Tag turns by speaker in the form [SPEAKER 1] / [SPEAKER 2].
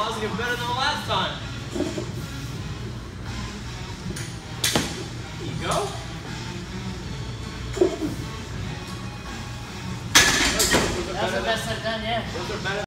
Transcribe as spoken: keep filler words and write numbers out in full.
[SPEAKER 1] was even better than the last time. There you go.
[SPEAKER 2] That's the best I've done yet.
[SPEAKER 1] Those are better.